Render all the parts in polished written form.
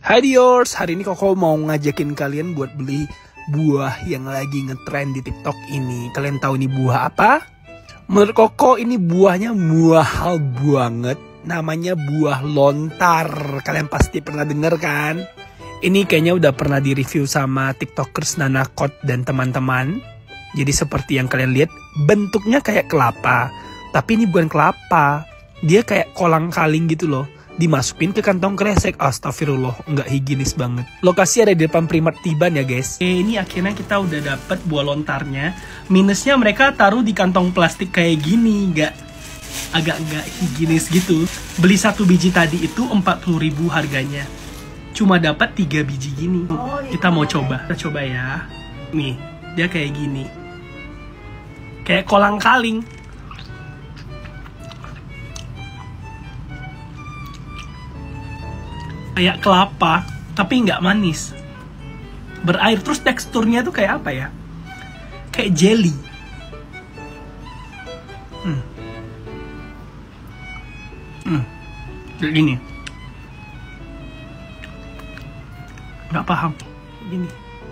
Hai Diors, hari ini Koko mau ngajakin kalian buat beli buah yang lagi ngetrend di TikTok ini. Kalian tahu ini buah apa? Menurut Koko ini buahnya mahal banget. Namanya buah lontar. Kalian pasti pernah denger kan? Ini kayaknya udah pernah di-review sama TikTokers Nanakot dan teman-teman. Jadi seperti yang kalian lihat, bentuknya kayak kelapa. Tapi ini bukan kelapa. Dia kayak kolang-kaling gitu loh. Dimasukin ke kantong kresek. Astagfirullah, nggak higienis banget. Lokasi ada di depan Primat Tiban ya guys. Ini akhirnya kita udah dapet buah lontarnya. Minusnya mereka taruh di kantong plastik kayak gini, agak nggak higienis gitu. Beli satu biji tadi itu 40.000 harganya. Cuma dapat 3 biji gini. Kita mau coba. Kita coba ya. Nih, dia kayak gini. Kayak kolang-kaling. Kayak kelapa, tapi nggak manis. Berair, terus teksturnya tuh kayak apa ya? Kayak jelly. Kayak gini. Nggak paham. Gini.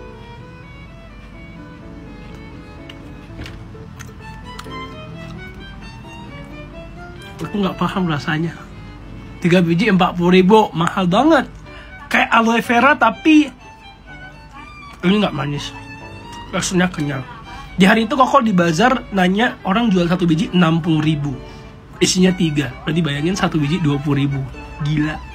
Aku nggak paham rasanya. 3 biji 40.000, mahal banget. Kayak aloe vera tapi ini nggak manis. Rasanya kenyal. Di hari itu Koko di bazar nanya orang jual 1 biji 60.000. Isinya 3. Berarti bayangin 1 biji 20.000. Gila.